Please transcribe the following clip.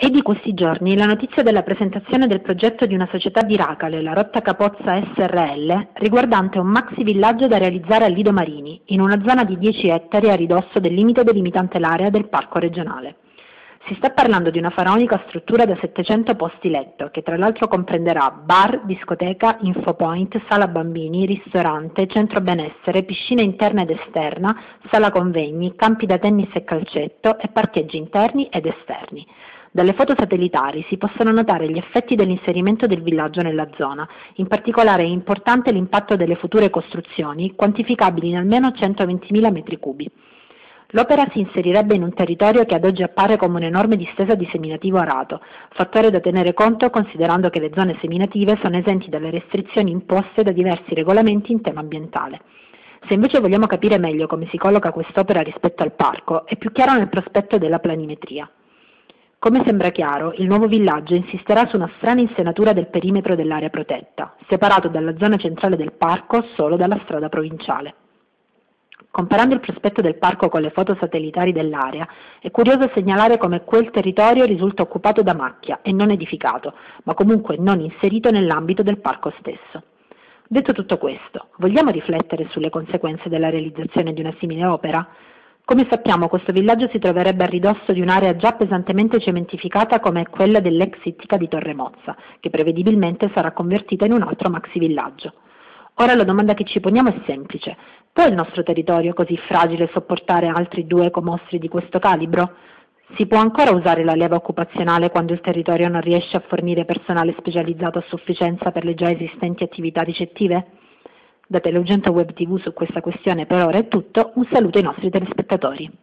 È di questi giorni la notizia della presentazione del progetto di una società di Racale, la Rotta Capozza Srl, riguardante un maxi villaggio da realizzare a Lido Marini, in una zona di 10 ettari a ridosso del limite delimitante l'area del parco regionale. Si sta parlando di una faraonica struttura da 700 posti letto, che tra l'altro comprenderà bar, discoteca, infopoint, sala bambini, ristorante, centro benessere, piscina interna ed esterna, sala convegni, campi da tennis e calcetto e parcheggi interni ed esterni. Dalle foto satellitari si possono notare gli effetti dell'inserimento del villaggio nella zona, in particolare è importante l'impatto delle future costruzioni, quantificabili in almeno 120.000 metri cubi. L'opera si inserirebbe in un territorio che ad oggi appare come un'enorme distesa di seminativo arato, fattore da tenere conto considerando che le zone seminative sono esenti dalle restrizioni imposte da diversi regolamenti in tema ambientale. Se invece vogliamo capire meglio come si colloca quest'opera rispetto al parco, è più chiaro nel prospetto della planimetria. Come sembra chiaro, il nuovo villaggio insisterà su una strana insenatura del perimetro dell'area protetta, separato dalla zona centrale del parco solo dalla strada provinciale. Comparando il prospetto del parco con le foto satellitari dell'area, è curioso segnalare come quel territorio risulta occupato da macchia e non edificato, ma comunque non inserito nell'ambito del parco stesso. Detto tutto questo, vogliamo riflettere sulle conseguenze della realizzazione di una simile opera? Come sappiamo, questo villaggio si troverebbe a ridosso di un'area già pesantemente cementificata come quella dell'ex Ittica di Torremozza, che prevedibilmente sarà convertita in un altro maxi villaggio. Ora la domanda che ci poniamo è semplice: può il nostro territorio così fragile sopportare altri due ecomostri di questo calibro? Si può ancora usare la leva occupazionale quando il territorio non riesce a fornire personale specializzato a sufficienza per le già esistenti attività ricettive? Da Teleugento Web TV su questa questione per ora è tutto, un saluto ai nostri telespettatori.